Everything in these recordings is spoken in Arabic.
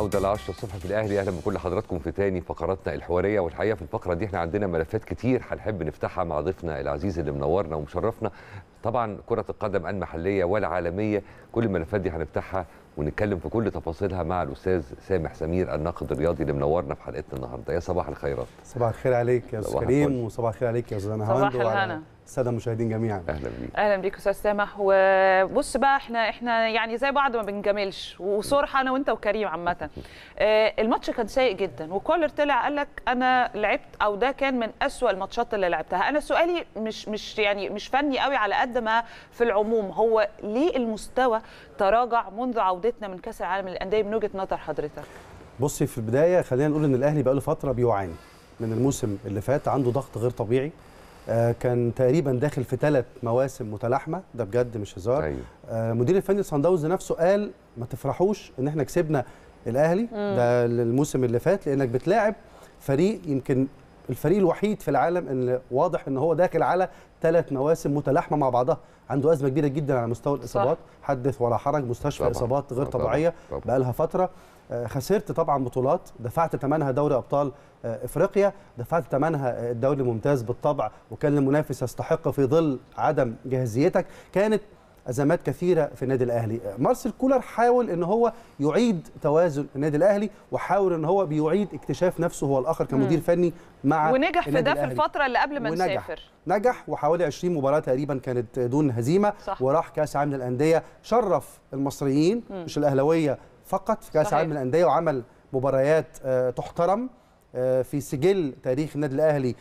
العودة ل 10 الصبح في الأهلي. أهلا بكل حضراتكم في تاني فقراتنا الحوارية، والحقيقة في الفقرة دي احنا عندنا ملفات كتير هنحب نفتحها مع ضيفنا العزيز اللي منورنا ومشرفنا. طبعا كرة القدم المحلية والعالمية، كل الملفات دي هنفتحها ونتكلم في كل تفاصيلها مع الأستاذ سامح سمير الناقد الرياضي اللي منورنا في حلقتنا النهارده. يا صباح الخيرات. صباح الخير عليك يا أستاذ كريم، وصباح الخير عليك يا أستاذ صباح الهنا الساده المشاهدين جميعا. اهلا بيك. اهلا بيك استاذ سامح. وبص بقى احنا يعني زي بعض ما بنجاملش، وصراحه انا وانت وكريم عامه. الماتش كان سيء جدا، وكولر طلع قال لك انا لعبت، او ده كان من أسوأ الماتشات اللي لعبتها. انا سؤالي مش فني قوي على قد ما في العموم، هو ليه المستوى تراجع منذ عودتنا من كاس العالم للانديه من وجهه نظر حضرتك؟ بصي، في البدايه خلينا نقول ان الاهلي بقى له فتره بيعاني من الموسم اللي فات، عنده ضغط غير طبيعي. كان تقريبا داخل في 3 مواسم متلاحمه، ده بجد مش هزار. أيوه. مدير الفني لصن داونز نفسه قال ما تفرحوش ان احنا كسبنا الاهلي ده الموسم اللي فات، لانك بتلاعب فريق يمكن الفريق الوحيد في العالم اللي واضح ان هو داخل على 3 مواسم متلاحمه مع بعضها، عنده ازمه كبيره جدا على مستوى الاصابات. صح. حدث ولا حرج، مستشفى طبعا. اصابات غير طبيعيه بقى لها فتره. خسرت طبعا بطولات، دفعت ثمنها دوري ابطال افريقيا، دفعت ثمنها الدوري الممتاز بالطبع، وكان المنافس يستحق في ظل عدم جاهزيتك. كانت ازمات كثيره في النادي الاهلي. مارسيل كولر حاول ان هو يعيد توازن النادي الاهلي، وحاول ان هو بيعيد اكتشاف نفسه هو الاخر كمدير فني مع ونجح في ده في الفتره اللي قبل ما نسافر. نجح وحوالي 20 مباراه تقريبا كانت دون هزيمه. صح. وراح كاس عالم للانديه، شرف المصريين مش الاهلاويه فقط في كاس عالم للانديه، وعمل مباريات تحترم في سجل تاريخ النادي الاهلي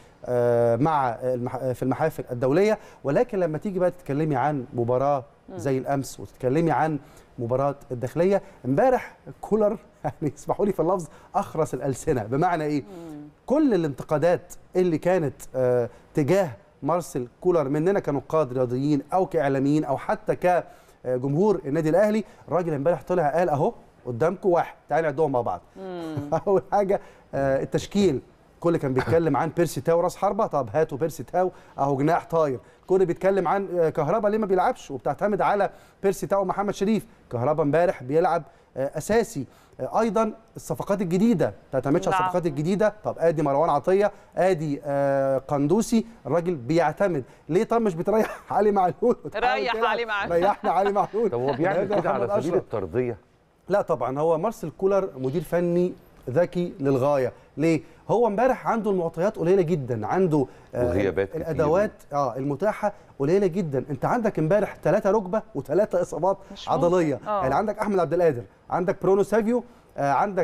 مع في المحافل الدوليه. ولكن لما تيجي بقى تتكلمي عن مباراه زي الامس، وتتكلمي عن مباراه الداخليه امبارح، كولر يعني اسمحوا لي في اللفظ اخرس الالسنه. بمعنى ايه؟ كل الانتقادات اللي كانت تجاه مارسيل كولر مننا كنقاد رياضيين او كاعلاميين او حتى كجمهور النادي الاهلي، الراجل امبارح طلع قال اهو قدامكم واحد، تعالوا نعدهم مع بعض. اول حاجه التشكيل، كل كان بيتكلم عن بيرسي تاو راس حربه، طب هاتوا بيرسي تاو اهو جناح طاير. كل بيتكلم عن كهربا ليه ما بيلعبش وبتعتمد على بيرسي تاو ومحمد شريف. كهربا امبارح بيلعب اساسي. ايضا الصفقات الجديده ما بتعتمدش على الصفقات الجديده، طب ادي مروان عطيه، ادي قندوسي، الراجل بيعتمد. ليه طب مش بتريح علي معلول؟ ريح علي معلول، ريحنا علي معلول. طب هو بيعمل كده على سبيل الترضيه؟ لا طبعا، هو مارسيل كولر مدير فني ذكي للغايه. ليه؟ هو امبارح عنده المعطيات قليله جدا، عنده الادوات المتاحه قليله جدا. انت عندك امبارح 3 ركبه و3 اصابات عضليه. يعني عندك احمد عبد القادر، عندك برونو سافيو، عندك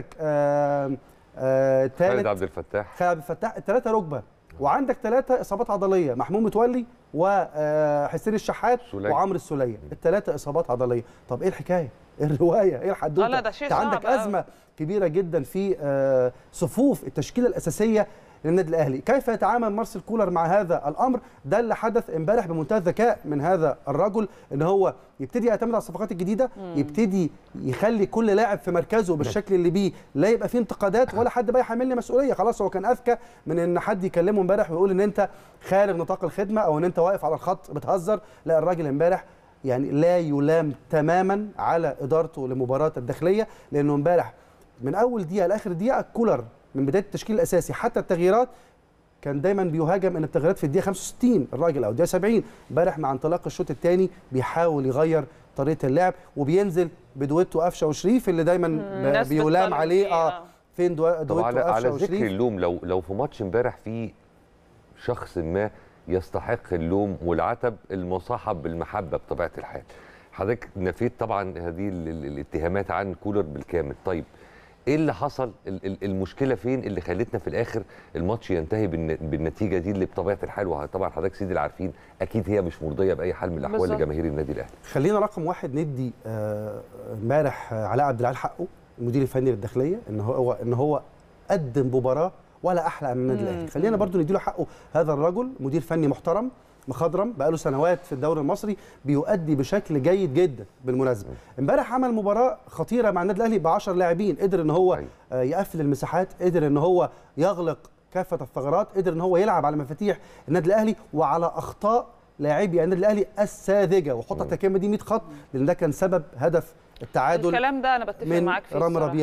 خالد عبد الفتاح، ال3 ركبه، وعندك 3 اصابات عضليه، محمود متولي وحسين الشحات وعمرو السوليه، ال3 اصابات عضليه. طب ايه الحكايه؟ ايه الروايه؟ ايه الحدوته؟ لا ده شيء صعب. عندك ازمه كبيره جدا في صفوف التشكيله الاساسيه للنادي الاهلي. كيف يتعامل مارسيل كولر مع هذا الامر؟ ده اللي حدث امبارح بمنتهى الذكاء من هذا الرجل، ان هو يبتدي يعتمد على الصفقات الجديده، يبتدي يخلي كل لاعب في مركزه بالشكل اللي بيه، لا يبقى فيه انتقادات ولا حد بقى يحملني مسؤوليه. خلاص هو كان اذكى من ان حد يكلمه امبارح ويقول ان انت خارج نطاق الخدمه او ان انت واقف على الخط بتهزر. لا، الراجل امبارح يعني لا يلام تماما على ادارته لمباراه الداخليه، لانه امبارح من اول دقيقه لاخر دقيقه كولر من بدايه التشكيل الاساسي حتى التغييرات كان دايما بيهاجم ان التغييرات في الدقيقه 65 الراجل او الدقيقه 70. امبارح مع انطلاق الشوط الثاني بيحاول يغير طريقه اللعب، وبينزل بدويتو قفشه وشريف اللي دايما بيلام عليه. فين دويتو قفشه وشريف؟ على ذكر اللوم، لو في ماتش امبارح في شخص ما يستحق اللوم والعتب المصاحب بالمحبه بطبيعه الحال، حضرتك نفيت طبعا هذه الاتهامات عن كولر بالكامل. طيب ايه اللي حصل؟ المشكله فين اللي خلتنا في الاخر الماتش ينتهي بالنتيجه دي اللي بطبيعه الحال، وطبعا حضرتك سيدي اللي عارفين اكيد هي مش مرضيه باي حال من الاحوال لجماهير النادي الاهلي. خلينا رقم واحد ندي امبارح علاء عبد العال حقه، المدير الفني للداخليه، ان هو قدم مباراه ولا احلى من النادي الاهلي. خلينا برضو نديله حقه، هذا الرجل مدير فني محترم مخضرم بقاله سنوات في الدوري المصري، بيؤدي بشكل جيد جدا. بالمناسبه امبارح عمل مباراه خطيره مع النادي الاهلي ب10 لاعبين، قدر ان هو يقفل المساحات، قدر ان هو يغلق كافه الثغرات، قدر ان هو يلعب على مفاتيح النادي الاهلي وعلى اخطاء لاعبي النادي الاهلي الساذجه. وحط التكامل دي 100 خط، لان ده كان سبب هدف التعادل. الكلام ده انا بتفق معاك فيه من رامي ربيعه.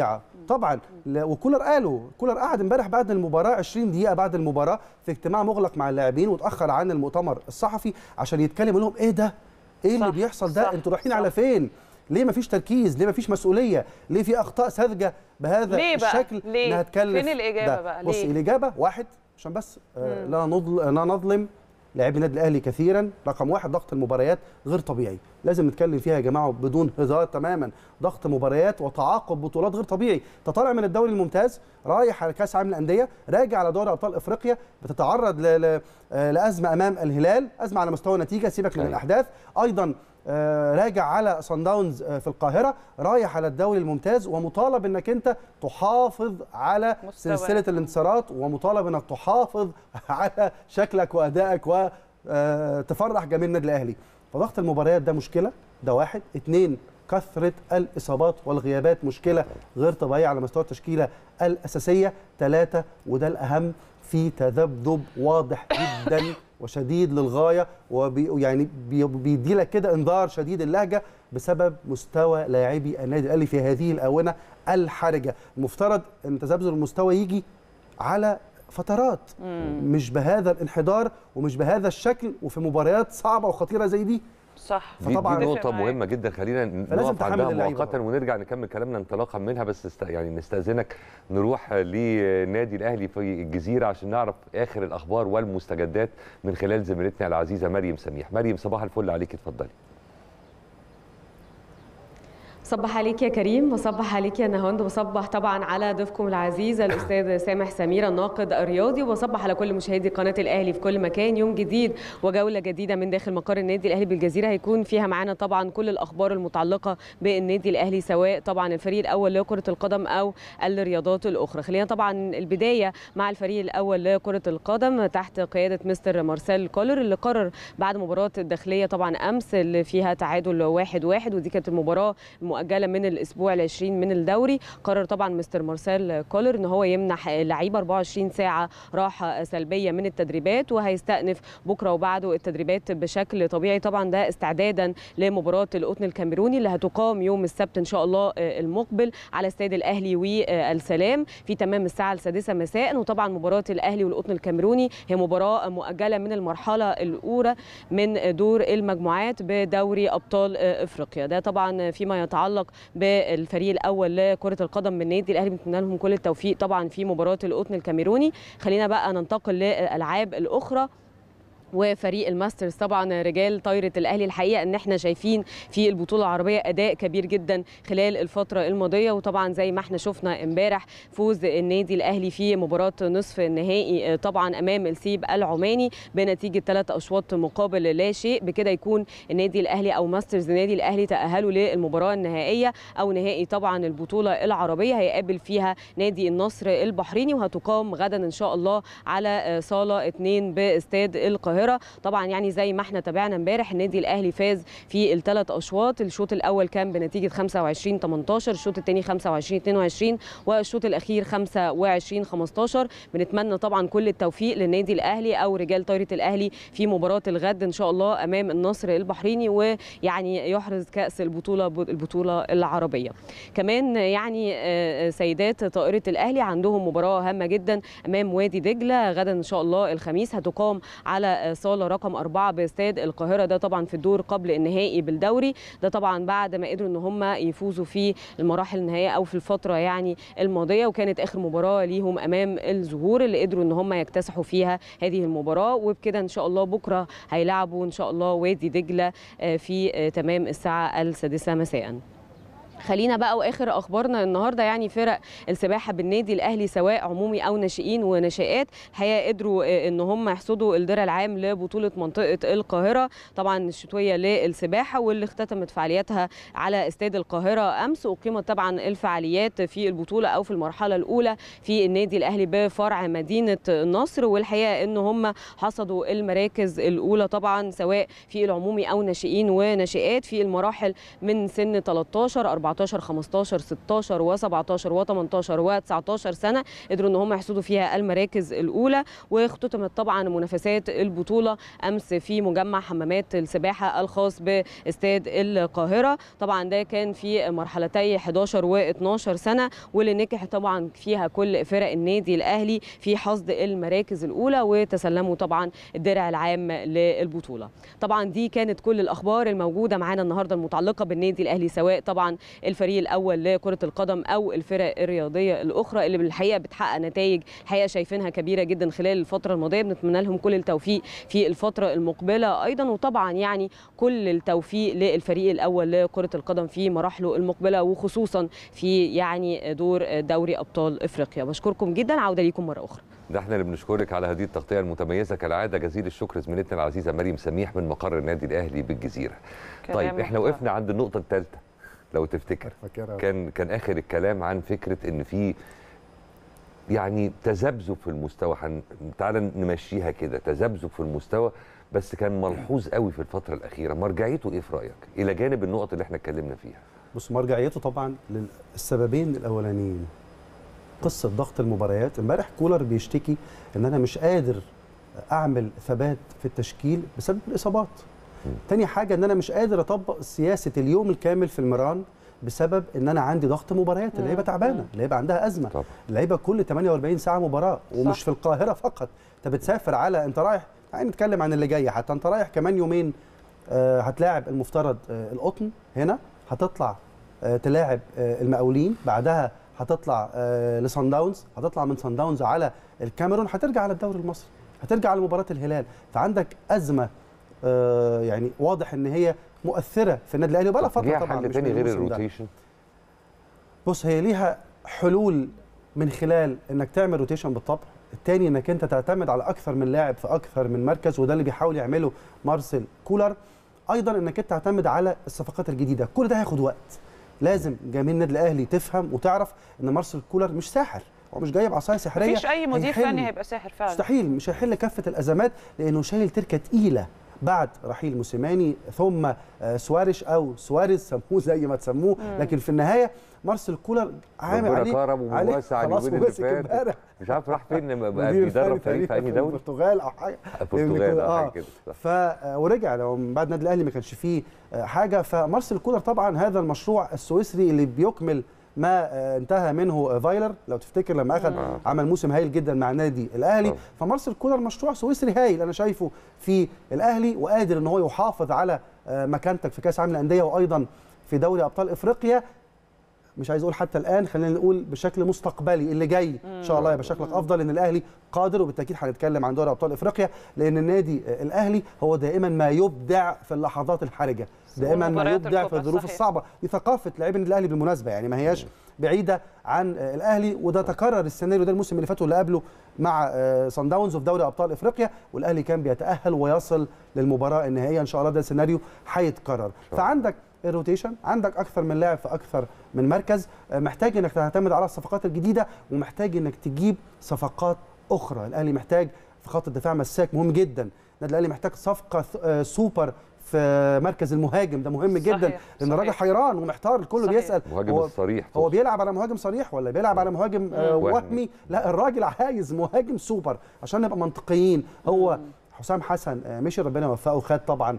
طبعا. وكولر كولر قعد امبارح بعد المباراه 20 دقيقه بعد المباراه في اجتماع مغلق مع اللاعبين، واتاخر عن المؤتمر الصحفي عشان يتكلم لهم ايه ده؟ ايه اللي بيحصل ده؟ انتوا رايحين على فين؟ ليه مفيش تركيز؟ ليه مفيش مسؤوليه؟ ليه في اخطاء ساذجه بهذا الشكل؟ ليه؟ انها تكلف. فين الاجابه بقى؟ بصي الاجابه واحد، عشان بس لا نظلم لاعبي النادي الاهلي كثيرا. رقم واحد، ضغط المباريات غير طبيعي، لازم نتكلم فيها يا جماعه بدون هزار تماما. ضغط مباريات وتعاقب بطولات غير طبيعي. انت طالع من الدوري الممتاز، رايح على كاس عالم الانديه، راجع على دوري ابطال افريقيا، بتتعرض لازمه امام الهلال، ازمه على مستوى النتيجه، سيبك من الاحداث. ايضا راجع على صن داونز في القاهره، رايح على الدوري الممتاز، ومطالب انك انت تحافظ على سلسله الانتصارات، ومطالب انك تحافظ على شكلك وادائك وتفرح جماهير النادي الاهلي. فضغط المباريات ده مشكله، ده واحد. اتنين، كثره الاصابات والغيابات مشكله غير طبيعيه على مستوى التشكيله الاساسيه. ثلاثه، وده الاهم، في تذبذب واضح جدا وشديد للغايه، ويعني بيدي لك كده انذار شديد اللهجه بسبب مستوى لاعبي النادي الاهلي في هذه الاونه الحرجه. المفترض ان تذبذب المستوى يجي على فترات، مش بهذا الانحدار ومش بهذا الشكل وفي مباريات صعبه وخطيره زي دي. صح. دي نقطة مهمة جدا، خلينا نقف عندها مؤقتا ونرجع نكمل كلامنا انطلاقا منها. بس يعني نستأذنك نروح لنادي الأهلي في الجزيرة عشان نعرف آخر الأخبار والمستجدات من خلال زميلتنا العزيزة مريم سميح. مريم، صباح الفل عليك، اتفضلي. صبح عليك يا كريم، وصبح عليك يا نهاوند، وصبح طبعا على ضيفكم العزيز الاستاذ سامح سمير الناقد الرياضي، وصبح على كل مشاهدي قناه الاهلي في كل مكان. يوم جديد وجوله جديده من داخل مقر النادي الاهلي بالجزيره، هيكون فيها معانا طبعا كل الاخبار المتعلقه بالنادي الاهلي، سواء طبعا الفريق الاول لكره القدم او الرياضات الاخرى. خلينا طبعا البدايه مع الفريق الاول لكره القدم تحت قياده مستر مارسيل كولر، اللي قرر بعد مباراه الداخليه طبعا امس اللي فيها تعادل 1-1، ودي كانت المباراه مؤجله من الاسبوع ال20 من الدوري. قرر طبعا مستر مارسيل كولر ان هو يمنح اللعيبه 24 ساعه راحه سلبيه من التدريبات، وهيستأنف بكره وبعده التدريبات بشكل طبيعي. طبعا ده استعدادا لمباراه القطن الكاميروني اللي هتقام يوم السبت ان شاء الله المقبل على استاد الاهلي والسلام في تمام الساعه 6 مساء. وطبعا مباراه الاهلي والقطن الكاميروني هي مباراه مؤجله من المرحله الاولى من دور المجموعات بدوري ابطال افريقيا. ده طبعا فيما يتعلق بالفريق الاول لكره القدم من النادي الاهلي، بنتمنى لهم كل التوفيق طبعا في مباراه القطن الكاميروني. خلينا بقى ننتقل للالعاب الاخرى وفريق الماسترز. طبعا رجال طايره الاهلي الحقيقه ان احنا شايفين في البطوله العربيه اداء كبير جدا خلال الفتره الماضيه، وطبعا زي ما احنا شفنا امبارح فوز النادي الاهلي في مباراه نصف النهائي طبعا امام السيب العماني بنتيجه 3 أشواط مقابل لا شيء. بكده يكون النادي الاهلي او ماسترز النادي الاهلي تاهلوا للمباراه النهائيه او نهائي طبعا البطوله العربيه، هيقابل فيها نادي النصر البحريني، وهتقام غدا ان شاء الله على صاله 2 باستاد القاهره. طبعا يعني زي ما احنا تابعنا امبارح النادي الاهلي فاز في ال3 اشواط. الشوط الاول كان بنتيجه 25-18، الشوط الثاني 25-22، والشوط الاخير 25-15. بنتمنى طبعا كل التوفيق للنادي الاهلي او رجال طايره الاهلي في مباراه الغد ان شاء الله امام النصر البحريني، ويعني يحرز كاس البطوله العربيه. كمان يعني سيدات طائره الاهلي عندهم مباراه هامه جدا امام وادي دجله غدا ان شاء الله الخميس، هتقام على صاله رقم 4 باستاد القاهره. ده طبعا في الدور قبل النهائي بالدوري، ده طبعا بعد ما قدروا ان هم يفوزوا في المراحل النهائيه او في الفتره يعني الماضيه، وكانت اخر مباراه ليهم امام الزهور اللي قدروا ان هم يكتسحوا فيها هذه المباراه. وبكده ان شاء الله بكره هيلعبوا ان شاء الله وادي دجله في تمام الساعه 6 مساء. خلينا بقى واخر اخبارنا النهارده يعني فرق السباحه بالنادي الاهلي سواء عمومي او ناشئين وناشئات الحقيقه قدروا ان هم يحصدوا الدرع العام لبطوله منطقه القاهره طبعا الشتويه للسباحه، واللي اختتمت فعالياتها على استاد القاهره امس. وقيمت طبعا الفعاليات في البطوله او في المرحله الاولى في النادي الاهلي بفرع مدينه النصر، والحقيقه ان هم حصدوا المراكز الاولى طبعا سواء في العمومي او ناشئين وناشئات في المراحل من سن 13 14 14 15 16 و17 و18 و19 سنه قدروا ان هم يحصدوا فيها المراكز الاولى. واختتمت طبعا منافسات البطوله امس في مجمع حمامات السباحه الخاص باستاد القاهره. طبعا ده كان في مرحلتي 11 و12 سنه، واللي نجح طبعا فيها كل فرق النادي الاهلي في حصد المراكز الاولى وتسلموا طبعا الدرع العام للبطوله. طبعا دي كانت كل الاخبار الموجوده معانا النهارده المتعلقه بالنادي الاهلي، سواء طبعا الفريق الاول لكره القدم او الفرق الرياضيه الاخرى اللي بالحقيقه بتحقق نتائج الحقيقه شايفينها كبيره جدا خلال الفتره الماضيه. بنتمنى لهم كل التوفيق في الفتره المقبله ايضا، وطبعا يعني كل التوفيق للفريق الاول لكره القدم في مراحله المقبله، وخصوصا في يعني دور دوري ابطال افريقيا. بشكركم جدا، عوده ليكم مره اخرى. ده احنا اللي بنشكرك على هذه التغطيه المتميزه كالعاده. جزيل الشكر زميلتنا العزيزه مريم سميح من مقر النادي الاهلي بالجزيره. طيب احنا وقفنا عند النقطه الثالثه لو تفتكر، كان اخر الكلام عن فكره ان في يعني تذبذب في المستوى. تعالى نمشيها كده، تذبذب في المستوى، بس كان ملحوظ قوي في الفتره الاخيره. مرجعيته ايه في رايك الى جانب النقط اللي احنا اتكلمنا فيها؟ بص، مرجعيته طبعا للسببين الاولانيين. قصه ضغط المباريات. امبارح كولر بيشتكي ان انا مش قادر اعمل ثبات في التشكيل بسبب الاصابات. تاني حاجه ان انا مش قادر اطبق سياسه اليوم الكامل في المران بسبب ان انا عندي ضغط مباريات. اللعيبه تعبانه، اللعيبه عندها ازمه، اللعيبه كل 48 ساعه مباراه، ومش في القاهره فقط. انت بتسافر على، انت رايح، يعني نتكلم عن اللي جاي، حتى انت رايح كمان يومين هتلاعب المفترض القطن هنا، هتطلع تلاعب المقاولين، بعدها هتطلع لصن داونز، هتطلع من صن داونز على الكاميرون، هترجع على الدوري المصري، هترجع على مباراه الهلال. فعندك ازمه يعني واضح ان هي مؤثره في النادي الاهلي، وبقى فتره طبعا. حل تاني غير الروتيشن؟ بص، هي ليها حلول من خلال انك تعمل روتيشن بالطبع. الثاني انك انت تعتمد على اكثر من لاعب في اكثر من مركز، وده اللي بيحاول يعمله مارسيل كولر. ايضا انك انت تعتمد على الصفقات الجديده. كل ده هياخد وقت. لازم جماهير النادي الاهلي تفهم وتعرف ان مارسيل كولر مش ساحر، هو مش جايب عصايه سحريه. مفيش اي مدير فني هيبقى ساحر فعلا، مستحيل. مش هيحل كافه الازمات لانه شايل تركه تقيله بعد رحيل موسيماني، ثم سواريش او سواريز، سموه زي ما تسموه. لكن في النهايه مارسيل كولر عامل عليه خلاص امبارح، مش عارف راح فين، بقى بيدرب فريق في اي دوري، البرتغال او حاجه، البرتغال او حاجه كده. ورجع لو من بعد النادي الاهلي ما كانش فيه حاجه. فمارسيل كولر طبعا هذا المشروع السويسري اللي بيكمل ما انتهى منه فايلر، لو تفتكر لما اخذ عمل موسم هايل جدا مع النادي الاهلي. فمارسيل كولر مشروع سويسري هايل انا شايفه في الاهلي، وقادر ان هو يحافظ على مكانتك في كاس العالم للانديه وايضا في دوري ابطال افريقيا. مش عايز اقول حتى الان، خلينا نقول بشكل مستقبلي اللي جاي ان شاء الله يبقى شكلك افضل، ان الاهلي قادر. وبالتاكيد هنتكلم عن دوري ابطال افريقيا، لان النادي الاهلي هو دائما ما يبدع في اللحظات الحرجه، دائما ما يبدع في الظروف الصعبه. دي ثقافه لاعبي النادي الاهلي بالمناسبه، يعني ما هياش بعيده عن الاهلي. وده تكرر السيناريو ده الموسم اللي فات واللي قبله مع صن داونز وفي دوري ابطال افريقيا، والاهلي كان بيتاهل ويصل للمباراه النهائيه. ان شاء الله ده سيناريو هيتكرر. فعندك الروتيشن، عندك اكثر من لاعب في اكثر من مركز، محتاج انك تعتمد على الصفقات الجديده، ومحتاج انك تجيب صفقات اخرى. الاهلي محتاج في خط الدفاع مساك مهم جدا، النادي الاهلي محتاج صفقه سوبر في مركز المهاجم، ده مهم جدا، لان الراجل حيران ومحتار، الكل بيسال مهاجم الصريح هو بيلعب على مهاجم صريح ولا بيلعب على مهاجم وهمي؟ لا، الراجل عايز مهاجم سوبر عشان نبقى منطقيين. هو حسام حسن مشي، ربنا يوفقه، خد طبعا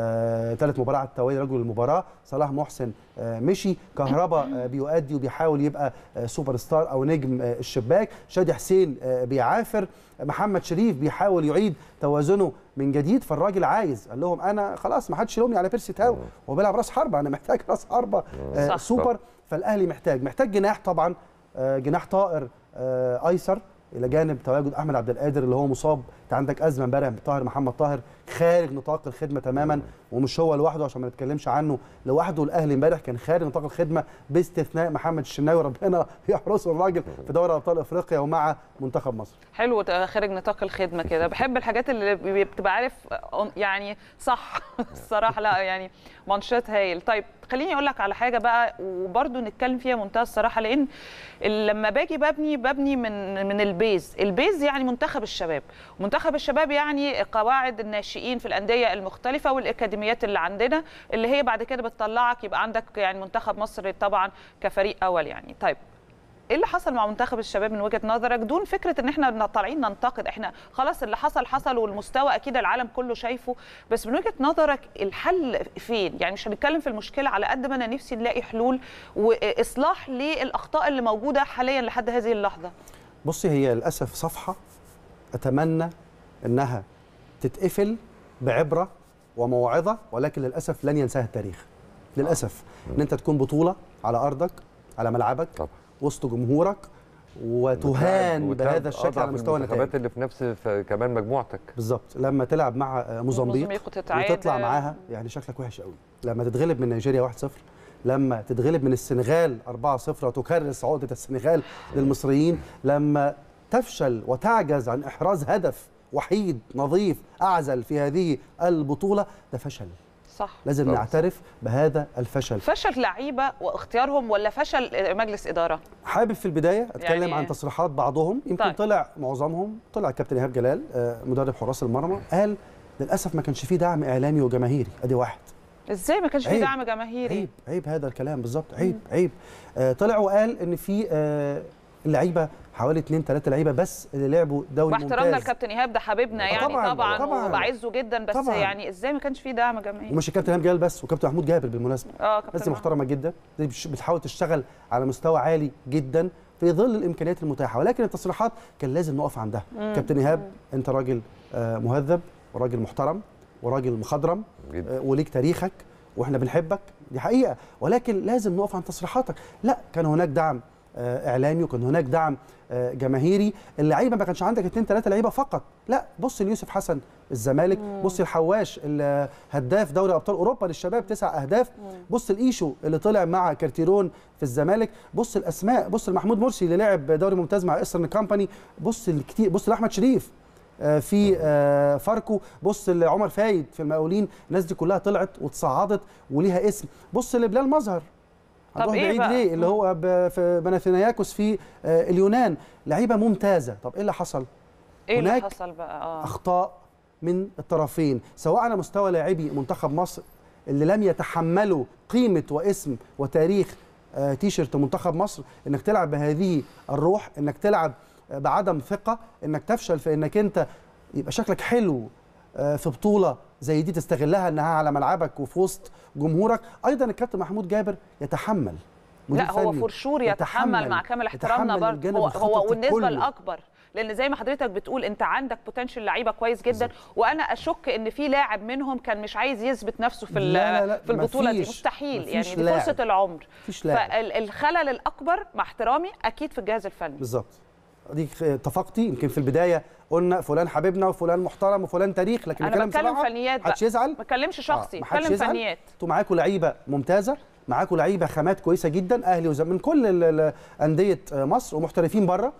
3 مباريات على التوالي رجل المباراه. صلاح محسن مشي، كهربا بيؤدي وبيحاول يبقى سوبر ستار او نجم الشباك، شادي حسين بيعافر، محمد شريف بيحاول يعيد توازنه من جديد. فالراجل عايز، قال لهم انا خلاص ما حدش يلومني على بيرسي تاو، هو بيلعب راس حربه، انا محتاج راس حربه سوبر. فالاهلي محتاج جناح طبعا، جناح طائر ايسر، الى جانب تواجد احمد عبد القادر اللي هو مصاب. انت عندك ازمه امبارح بطاهر، محمد طاهر خارج نطاق الخدمه تماما، ومش هو لوحده عشان ما نتكلمش عنه لوحده. الاهلي امبارح كان خارج نطاق الخدمه باستثناء محمد الشناوي، ربنا يحرسه الراجل في دوري ابطال افريقيا ومع منتخب مصر. حلو خارج نطاق الخدمه كده، بحب الحاجات اللي بتبقى عارف يعني صح الصراحه. لا يعني مانشات هايل. طيب خليني اقول لك على حاجه بقى وبرده نتكلم فيها منتهى الصراحه، لان لما باجي ببني من البيز يعني منتخب الشباب. منتخب الشباب يعني قواعد الناشئين في الانديه المختلفه والاكاديميات اللي عندنا اللي هي بعد كده بتطلعك يبقى عندك يعني منتخب مصر طبعا كفريق اول يعني. طيب ايه اللي حصل مع منتخب الشباب من وجهه نظرك، دون فكره ان احنا طالعين ننتقد؟ احنا خلاص اللي حصل والمستوى اكيد العالم كله شايفه، بس من وجهه نظرك الحل فين؟ يعني مش هنتكلم في المشكله على قد ما انا نفسي نلاقي حلول واصلاح للاخطاء اللي موجوده حاليا لحد هذه اللحظه. بصي، هي للاسف صفحه اتمنى انها تتقفل بعبره وموعظه، ولكن للاسف لن ينساها التاريخ. للاسف ان انت تكون بطوله على ارضك على ملعبك طبعا وسط جمهورك وتهان بهذا الشكل على مستوى النتائج اللي في نفس كمان مجموعتك. بالظبط، لما تلعب مع موزمبيق وتطلع معاها يعني شكلك وحش قوي، لما تتغلب من نيجيريا 1-0، لما تتغلب من السنغال 4-0 وتكرس عقدة السنغال للمصريين، لما تفشل وتعجز عن إحراز هدف وحيد نظيف أعزل في هذه البطولة، ده فشل. صح. لازم نعترف بهذا الفشل. فشل لعيبه واختيارهم ولا فشل مجلس اداره؟ حابب في البدايه اتكلم يعني عن تصريحات بعضهم، يمكن طيب. طلع معظمهم، طلع الكابتن ايهاب جلال مدرب حراس المرمى قال للاسف ما كانش فيه دعم اعلامي وجماهيري. ادي واحد. ازاي ما كانش فيه دعم جماهيري؟ عيب هذا الكلام بالظبط، عيب. طلع وقال ان في اللعيبه حوالي 2-3 لعيبه بس اللي لعبوا دوري ممتاز. واحترامنا للكابتن ايهاب، ده حبيبنا يعني طبعا وبعزه جدا، بس طبعًا. يعني ازاي ما كانش فيه دعم جماهيري؟ ومش الكابتن ايهاب جلال بس، وكابتن محمود جابر بالمناسبه. الناس دي محترمه جدا، دي بتحاول تشتغل على مستوى عالي جدا في ظل الامكانيات المتاحه، ولكن التصريحات كان لازم نقف عندها. كابتن ايهاب انت راجل مهذب وراجل محترم وراجل مخضرم وليك تاريخك واحنا بنحبك، دي حقيقه، ولكن لازم نقف عن تصريحاتك. لا، كان هناك دعم اعلامي وكان هناك دعم جماهيري. اللعيبه ما كانش عندك 2-3 لعيبه فقط، لا، بص ليوسف حسن الزمالك، بص الحواش هداف دوري ابطال اوروبا للشباب 9 اهداف، بص الايشو اللي طلع مع كارتيرون في الزمالك، بص الاسماء، بص لمحمود مرسي اللي لعب دوري ممتاز مع ايسترن كامباني، بص الكتير، بص لاحمد شريف في فاركو، بص لعمر فايد في المقاولين. الناس دي كلها طلعت وتصعدت وليها اسم. بص لبلال مظهر، طب ايه بقى؟ ليه اللي هو في بناثيناياكوس في اليونان، لعيبه ممتازه. طب ايه اللي حصل؟ ايه اللي حصل بقى؟ اخطاء من الطرفين، سواء على مستوى لاعبي منتخب مصر اللي لم يتحملوا قيمه واسم وتاريخ تيشيرت منتخب مصر، انك تلعب بهذه الروح، انك تلعب بعدم ثقه، انك تفشل في انك انت يبقى شكلك حلو في بطوله زي دي تستغلها انها على ملعبك وفي وسط جمهورك. ايضا الكابتن محمود جابر يتحمل، لا هو فرشور يتحمل مع كامل احترامنا برضه، هو والنسبه الاكبر، لان زي ما حضرتك بتقول انت عندك بوتنشال لعيبه كويس جدا، وانا اشك ان في لاعب منهم كان مش عايز يثبت نفسه في في البطوله دي، مستحيل يعني، دي فرصه العمر. فالخلل الاكبر مع احترامي اكيد في الجهاز الفني. بالظبط، دي اتفقتي. يمكن في البدايه قلنا فلان حبيبنا وفلان محترم وفلان تاريخ، لكن انا بتكلم فنيات بقى، محدش يزعل، ما بتكلمش شخصي، بتكلم فنيات. انتوا معاكم لعيبه ممتازه، معاكم لعيبه خامات كويسه جدا، اهلي وزمالك من كل انديه مصر ومحترفين بره،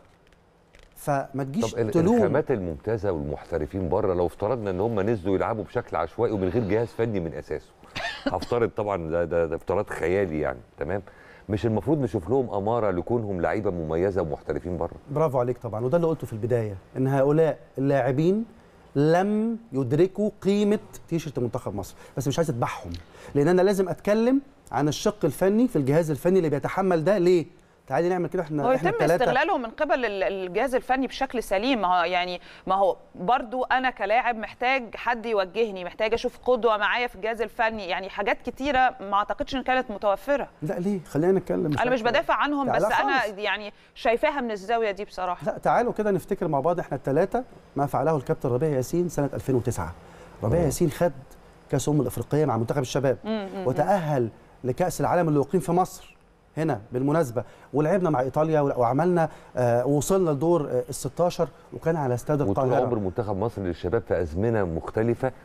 فما تجيش تلوم. الخامات الممتازه والمحترفين بره لو افترضنا ان هم نزلوا يلعبوا بشكل عشوائي ومن غير جهاز فني من اساسه، هفترض طبعا ده افتراض خيالي يعني، تمام، مش المفروض نشوف لهم اماره لكونهم لعيبه مميزه ومحترفين بره؟ برافو عليك طبعا، وده اللي قلته في البدايه، ان هؤلاء اللاعبين لم يدركوا قيمه تيشيرت منتخب مصر، بس مش عايز اذبحهم، لان انا لازم اتكلم عن الشق الفني في الجهاز الفني اللي بيتحمل ده. ليه؟ تعالي نعمل كده احنا يتم استغلاله من قبل الجهاز الفني بشكل سليم. ما هو برضو انا كلاعب محتاج حد يوجهني، محتاج اشوف قدوه معايا في الجهاز الفني، يعني حاجات كتيره ما اعتقدش ان كانت متوفره. لا ليه؟ خلينا نتكلم. انا مش بدافع عنهم، بس انا يعني شايفاها من الزاويه دي بصراحه. لا تعالوا كده نفتكر مع بعض احنا الثلاثه ما فعله الكابتن ربيع ياسين سنه 2009. ربيع ياسين خد كاس الافريقيه مع منتخب الشباب وتاهل لكاس العالم اللي يقيم في مصر هنا بالمناسبه، ولعبنا مع ايطاليا وعملنا ووصلنا لدور ال16 وكان على استاد القاهره. وطول عمر منتخب مصر للشباب في ازمنه مختلفه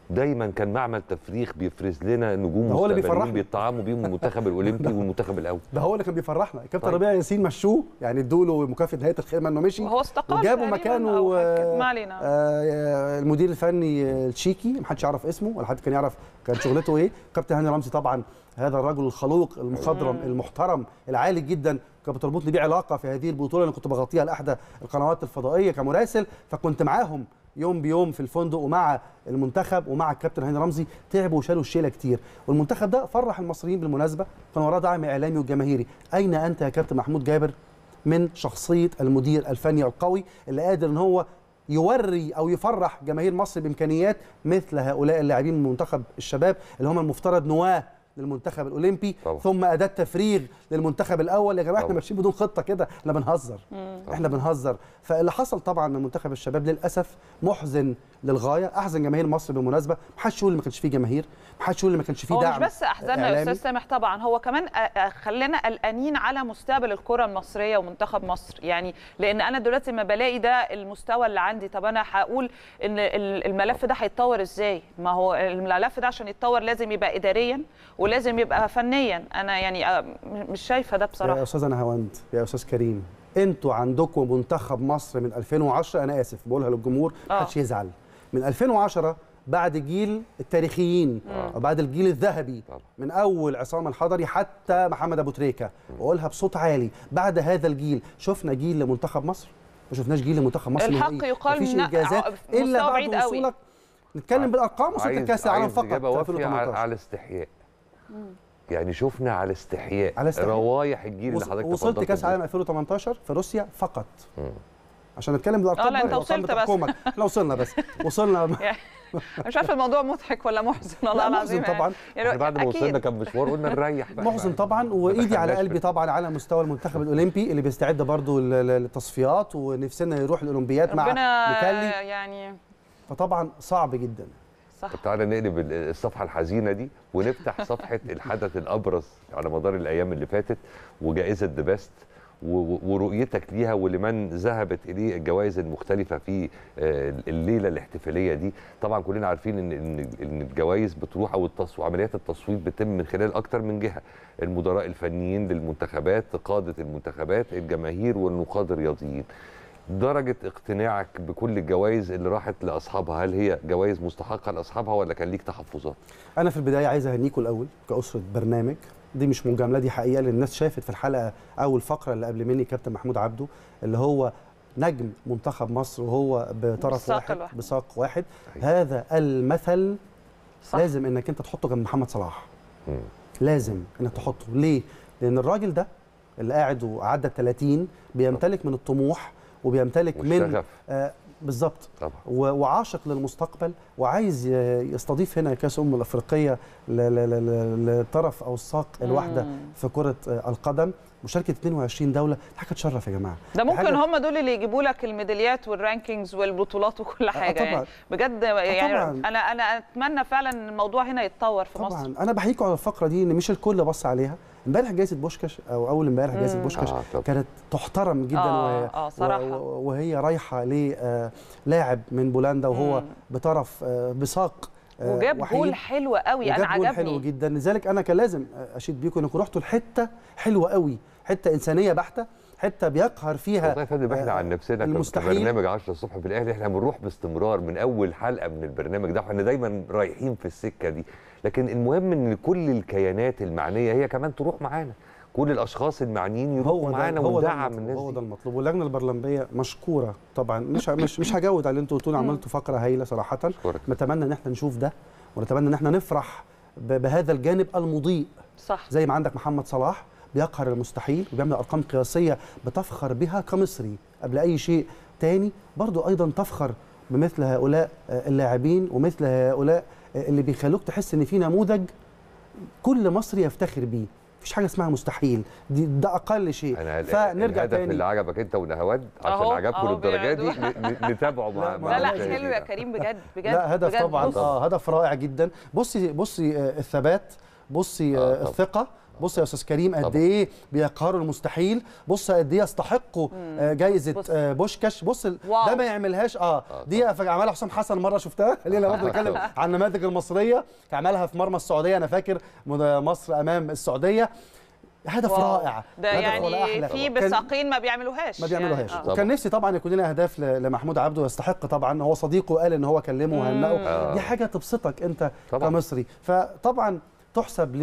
دايما كان معمل تفريغ بيفرز لنا نجوم هو اللي مستقبليين بيطعموا بيهم المنتخب الاولمبي والمنتخب الاول. ده هو اللي كان بيفرحنا. الكابتن ربيع ياسين مشوه، يعني ادوا له مكافاه نهايه الخدمه انه مشي، وهو استقال وجابوا مكانه ما علينا المدير الفني التشيكي، ما حدش يعرف اسمه ولا حد كان يعرف كان شغلته ايه. كابتن هاني رمزي طبعا هذا الرجل الخلوق المخضرم المحترم العالي جدا، كانت بتربطني بيه علاقه في هذه البطوله اللي كنت بغطيها لاحدى القنوات الفضائيه كمراسل، فكنت معاهم يوم بيوم في الفندق ومع المنتخب ومع الكابتن هاني رمزي. تعبوا وشالوا الشيله كتير، والمنتخب ده فرح المصريين بالمناسبه، كان وراه دعم اعلامي وجماهيري. اين انت يا كابتن محمود جابر من شخصيه المدير الفني القوي اللي قادر ان هو يوري او يفرح جماهير مصر بامكانيات مثل هؤلاء اللاعبين من منتخب الشباب اللي هم المفترض نواه للمنتخب الاولمبي طبعا. ثم اداه تفريغ للمنتخب الاول. يا جماعه احنا ماشيين بدون خطه كده، احنا بنهزر. احنا بنهزر. فاللي حصل طبعا من منتخب الشباب للاسف محزن للغايه، احزن جماهير مصر بالمناسبه. ما حدش يقول ما كانش فيه جماهير، ما حدش يقول ما كانش فيه دعم. هو مش بس احزننا يا استاذ سامح، طبعا هو كمان خلانا قلقانين على مستقبل الكره المصريه ومنتخب مصر، يعني لان انا دلوقتي ما بلاقي ده المستوى اللي عندي، طب انا هقول ان الملف ده هيتطور ازاي؟ ما هو الملف ده عشان يتطور لازم يبقى اداريا ولازم يبقى فنيا. انا يعني مش شايفه ده بصراحه. يا استاذ نهاوند، يا استاذ كريم، انتوا عندكم منتخب مصر من 2010، انا اسف بقولها للجمهور محدش يزعل، من 2010 بعد جيل التاريخيين وبعد الجيل الذهبي من اول عصام الحضري حتى محمد ابو تريكه، واقولها بصوت عالي، بعد هذا الجيل شفنا جيل لمنتخب مصر؟ ما شفناش جيل لمنتخب مصر. الحق يقال مفيش انجازات الا بعد وصولك. نتكلم بالارقام. وصلت كاس العالم فقط في 2018 على استحياء. يعني شفنا على استحياء روايح الجيل اللي حضرتك وصلت كاس العالم 2018 في روسيا فقط. عشان نتكلم بالارقام. لا انت وصلت بس. احنا وصلنا بس وصلنا. مش عارفه الموضوع مضحك ولا محزن والله العظيم. محزن طبعا. يعني بعد ما وصلنا كان مشوار قلنا نريح بقى. محزن طبعا، وايدي على قلبي طبعا على مستوى المنتخب الاولمبي اللي بيستعد برضه للتصفيات، ونفسنا يروح الاولمبياد مع ميكالي يعني. فطبعا صعب جدا. طب تعالى نقلب الصفحه الحزينه دي ونفتح صفحه الحدث الابرز على مدار الايام اللي فاتت، وجائزه ذا بيست ورؤيتك ليها ولمن ذهبت اليه الجوائز المختلفه في الليله الاحتفاليه دي. طبعا كلنا عارفين ان الجوائز بتروح او عمليات التصويت بتتم من خلال اكتر من جهه، المدراء الفنيين للمنتخبات، قاده المنتخبات، الجماهير والنقاد الرياضيين. درجه اقتناعك بكل الجوائز اللي راحت لاصحابها، هل هي جوائز مستحقه لاصحابها ولا كان ليك تحفظات؟ انا في البدايه عايز اهنيكم الاول كاسره برنامج، دي مش مجامله، دي حقيقه، لان الناس شافت في الحلقه او الفقره اللي قبل مني كابتن محمود عبده اللي هو نجم منتخب مصر وهو بطرف واحد بساق واحد. هذا المثل صح. لازم انك انت تحطه جنب محمد صلاح. لازم انك تحطه. ليه؟ لان الراجل ده اللي قاعد وعدى 30 بيمتلك من الطموح وبيمتلك من بالظبط وعاشق للمستقبل، وعايز يستضيف هنا كاس الافريقيه للطرف او الساق الواحده في كره القدم. مشاركه 22 دوله، دي حاجه تشرف يا جماعه. ده ممكن هم دول اللي يجيبوا لك الميداليات والرانكينجز والبطولات وكل حاجه. طبعًا. يعني بجد يعني انا اتمنى فعلا ان الموضوع هنا يتطور في مصر. طبعا انا بحييكم على الفقره دي، ان مش الكل بص عليها. امبارح جائزه بوشكاش او اول امبارح جائزه بوشكاش كانت تحترم جدا وهي رايحه للاعب من بولندا وهو بطرف بساق وجاب جول حلو قوي. انا عجبني حلو جدا، لذلك انا كان لازم اشيد بيكم انكم رحتوا لحته حلوه قوي، حته انسانيه بحته، حته بيقهر فيها والله يا فندم. احنا عن نفسنا كبرنامج 10 الصبح في الاهلي احنا بنروح باستمرار من اول حلقه من البرنامج ده، واحنا دايما رايحين في السكه دي، لكن المهم ان كل الكيانات المعنيه هي كمان تروح معانا، كل الاشخاص المعنيين يروحوا معانا وندعم الناس. هو ده المطلوب. واللجنه البرلمانيه مشكوره طبعا. مش هجاوب على اللي انتوا قلتوا، عملتوا فقره هايله صراحه. نتمنى ان احنا نشوف ده، ونتمنى ان احنا نفرح بهذا الجانب المضيء. صح. زي ما عندك محمد صلاح بيقهر المستحيل وبيعمل ارقام قياسيه بتفخر بها كمصري قبل اي شيء تاني، برضو ايضا تفخر بمثل هؤلاء اللاعبين ومثل هؤلاء اللي بيخلوك تحس ان في نموذج كل مصري يفتخر بيه. مفيش حاجه اسمها مستحيل، ده اقل شيء. فنرجع تاني اللي عجبك انت ونهاوند عشان عجبكم للدرجه دي نتابعه مع لا حلو يا كريم بجد. لا هدف طبعا هدف رائع جدا. بصي الثبات، بصي الثقه، بص يا استاذ كريم قد ايه بيقهروا المستحيل، بص قد ايه يستحقوا جائزه بوشكاش. بص ده ما يعملهاش دي عملها حسام حسن مره شفتها. خلينا برضه نتكلم عن النماذج المصريه. عملها في مرمى السعوديه، انا فاكر مصر امام السعوديه، هدف رائع. ده يعني في بساقين ما بيعملوهاش وكان نفسي طبعا يكون لنا اهداف لمحمود عبده، يستحق طبعا. هو صديقه قال ان هو كلمه وهنأه، دي حاجه تبسطك انت كمصري. فطبعا تحسب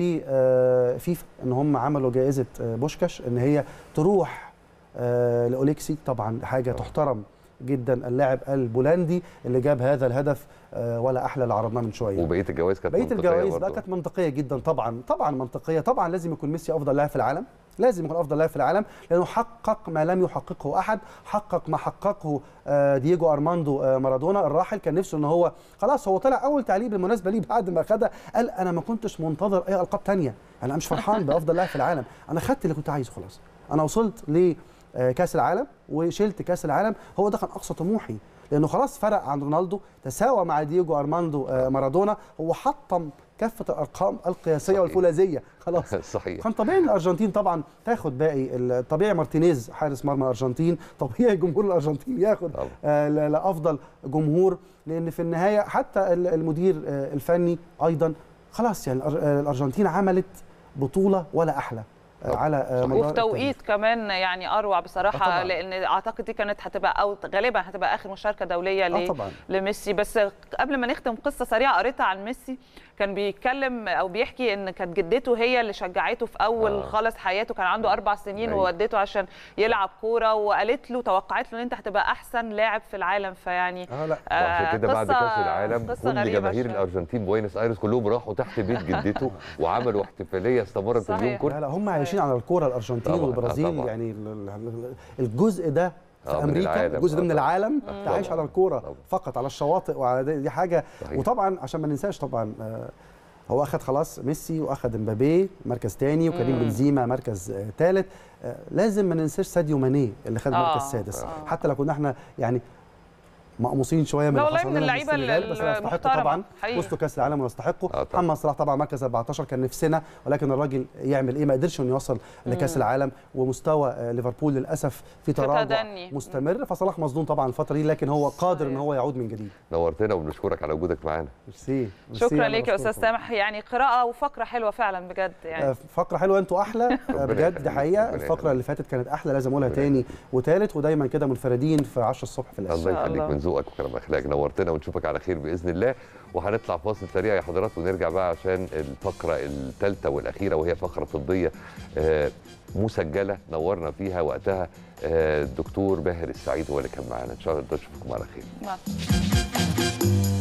لفيفا ان هم عملوا جائزه بوشكاش، ان هي تروح لاوليكسي. طبعا حاجه تحترم جدا، اللاعب البولندي اللي جاب هذا الهدف، ولا احلى اللي عرضناه من شويه. وبقيه الجوائز كانت منطقيه، بقيه الجوائز بقى كانت منطقيه جدا. طبعا منطقيه. طبعا لازم يكون ميسي افضل لاعب في العالم، لازم يكون افضل لاعب في العالم، لانه حقق ما لم يحققه احد، حقق ما حققه دييجو ارماندو مارادونا الراحل. كان نفسه ان هو خلاص، هو طلع اول تعليق بالمناسبه ليه بعد ما خدها، قال انا ما كنتش منتظر اي القاب ثانيه، انا مش فرحان بافضل لاعب في العالم، انا خدت اللي كنت عايزه خلاص، انا وصلت لكاس العالم وشلت كاس العالم. هو ده كان اقصى طموحي، لانه خلاص فرق عن رونالدو، تساوى مع دييجو ارماندو مارادونا، هو حطم كافه الارقام القياسيه والفلازيه خلاص. صحيح. كان طبيعي ان الارجنتين طبعا تاخد باقي، طبيعي مارتينيز حارس مرمى الارجنتين، طبيعي جمهور الارجنتين ياخد لافضل جمهور، لان في النهايه حتى المدير الفني ايضا خلاص. يعني الارجنتين عملت بطوله ولا احلى على مدار وفي توقيت كمان يعني اروع بصراحه، لان اعتقد دي كانت هتبقى او غالبا هتبقى اخر مشاركه دوليه لميسي. بس قبل ما نختم قصه سريعه قريتها عن ميسي، كان بيتكلم او بيحكي ان كانت جدته هي اللي شجعته في اول خالص حياته، كان عنده 4 سنين وودته عشان يلعب كوره، وقالت له توقعت له ان انت هتبقى احسن لاعب في العالم. فيعني عشان كده بعد كاس العالم كل جماهير الارجنتين بوينس ايرس كلهم راحوا تحت بيت جدته وعملوا احتفاليه استمرت اليوم كله. لا هم عايشين على الكوره الارجنتين والبرازيل. يعني الجزء ده في امريكا، الجزء ده من العالم تعيش على الكوره فقط، على الشواطئ، وعلى دي حاجه صحيح. وطبعا عشان ما ننساش طبعا هو اخذ خلاص ميسي واخذ امبابي مركز ثاني، وكريم بنزيما مركز ثالث. لازم ما ننساش ساديو ماني اللي خد مركز سادس. حتى لو كنا احنا يعني مقموصين شويه من والله من اللعيبه المحترمه طبعا، وصلوا كاس العالم ويستحقوا. محمد صلاح طبعا مركز 14 كان نفسنا، ولكن الراجل يعمل ايه، ما قدرش انه يوصل لكاس العالم، ومستوى ليفربول للاسف في تراجع مستمر. فصلاح مظلوم طبعا الفتره دي، لكن هو قادر ان هو يعود من جديد. نورتنا وبنشكرك على وجودك معانا. ميرسي. شكرا ليك يا استاذ سامح، يعني قراءه وفقره حلوه فعلا بجد. يعني فقره حلوه، انتوا احلى بجد، دي حقيقه. الفقره اللي فاتت كانت احلى، لازم اقولها تاني وتالت، ودايما كده منفردين في 10 الصبح في الاسم. الله يخليك، من ذوقك وكرم اخلاقك. نورتنا ونشوفك على خير باذن الله. وهنطلع فاصل سريع يا حضرات ونرجع بقى عشان الفقره الثالثه والاخيره، وهي فقره طبيه مسجله نورنا فيها وقتها الدكتور باهر السعيد هو اللي كان معانا. ان شاء الله نشوفكم على خير.